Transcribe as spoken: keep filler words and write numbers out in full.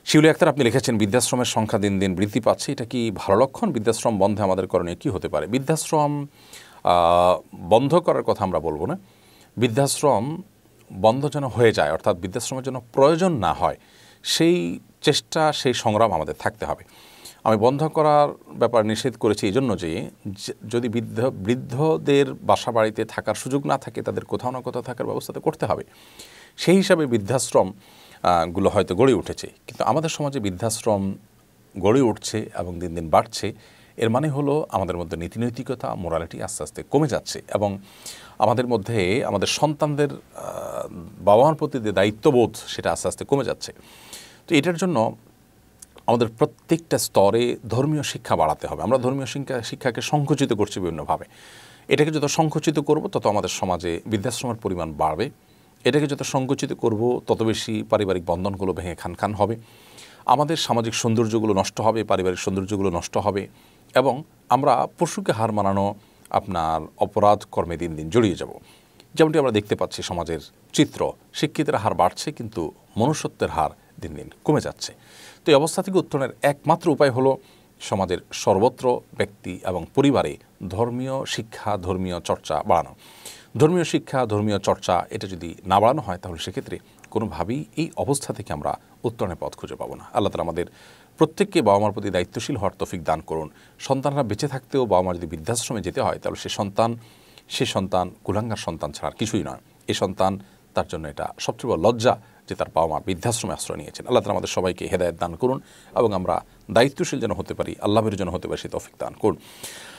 শিউলি আক্তার আপনি লিখেছেন, বৃদ্ধাশ্রমের সংখ্যা দিন দিন বৃদ্ধি পাচ্ছে, এটা কি ভালো লক্ষণ? বৃদ্ধাশ্রম বন্ধে আমাদের করণীয় কী হতে পারে? বৃদ্ধাশ্রম বন্ধ করার কথা আমরা বলবো না, বৃদ্ধাশ্রম বন্ধ যেন হয়ে যায়, অর্থাৎ বৃদ্ধাশ্রমের জন্য প্রয়োজন না হয়, সেই চেষ্টা, সেই সংগ্রাম আমাদের থাকতে হবে। আমি বন্ধ করার ব্যাপার নিষেধ করেছি এই জন্য যে যদি বৃদ্ধ বৃদ্ধদের বাসা বাড়িতে থাকার সুযোগ না থাকে, তাদের কোথাও না কোথাও থাকার ব্যবস্থা তো করতে হবে। সেই হিসাবে বৃদ্ধাশ্রম গুলো হয়তো গড়ে উঠেছে, কিন্তু আমাদের সমাজে বৃদ্ধাশ্রম গড়ে উঠছে এবং দিন দিন বাড়ছে, এর মানে হলো আমাদের মধ্যে নীতিনৈতিকতা, মোরালিটি আস্তে আস্তে কমে যাচ্ছে এবং আমাদের মধ্যে আমাদের সন্তানদের বাবা মার প্রতি যে দায়িত্ববোধ সেটা আস্তে আস্তে কমে যাচ্ছে। তো এটার জন্য আমাদের প্রত্যেকটা স্তরে ধর্মীয় শিক্ষা বাড়াতে হবে। আমরা ধর্মীয় শিক্ষা শিক্ষাকে সংকুচিত করছি বিভিন্নভাবে। এটাকে যত সংকুচিত করব তত আমাদের সমাজে বৃদ্ধাশ্রমের পরিমাণ বাড়বে। এটাকে যত সংকুচিত করব তত বেশি পারিবারিক বন্ধনগুলো ভেঙে খান খান হবে, আমাদের সামাজিক সৌন্দর্যগুলো নষ্ট হবে, পারিবারিক সৌন্দর্যগুলো নষ্ট হবে এবং আমরা পশুকে হার মানানো আপনার অপরাধ কর্মে দিন দিন জড়িয়ে যাব। যেমনটি আমরা দেখতে পাচ্ছি সমাজের চিত্র, শিক্ষিতের হার বাড়ছে কিন্তু মনুষ্যত্বের হার দিন দিন কমে যাচ্ছে। তো এই অবস্থা থেকে উত্তরণের একমাত্র উপায় হলো সমাজের সর্বত্র ব্যক্তি এবং পরিবারে ধর্মীয় শিক্ষা, ধর্মীয় চর্চা বাড়ানো। ধর্মীয় শিক্ষা, ধর্মীয় চর্চা এটা যদি না বাড়ানো হয় তাহলে সেক্ষেত্রে কোনোভাবেই এই অবস্থা থেকে আমরা উত্তরণের পথ খুঁজে পাবো না। আল্লাহ তাআলা আমাদের প্রত্যেককে বাবা মার প্রতি দায়িত্বশীল হওয়ার তৌফিক দান করুন। সন্তানরা বেঁচে থাকতেও বাবা মা যদি বৃদ্ধাশ্রমে যেতে হয় তাহলে সে সন্তান সে সন্তান কুলাঙ্গার সন্তান ছাড়া কিছুই নয়। এই সন্তান তার জন্য এটা সবচেয়ে বড় লজ্জা যে তার বাবা মা বৃদ্ধাশ্রমে আশ্রয় নিয়েছেন। আল্লাহ তাআলা আমাদের সবাইকে হেদায়েত দান করুন এবং আমরা দায়িত্বশীল যেন হতে পারি, আল্লাহর যেন হতে পারি সে তৌফিক দান করুন।